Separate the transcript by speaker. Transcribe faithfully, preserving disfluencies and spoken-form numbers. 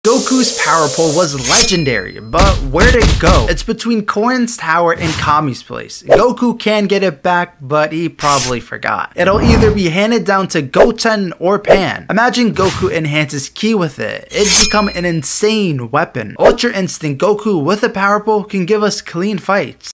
Speaker 1: Goku's power pole was legendary, but where'd it go? It's between Korin's tower and Kami's place. Goku can get it back, but he probably forgot. It'll either be handed down to Goten or Pan. Imagine Goku enhances ki with it. It'd become an insane weapon. Ultra Instinct Goku with a power pole can give us clean fights.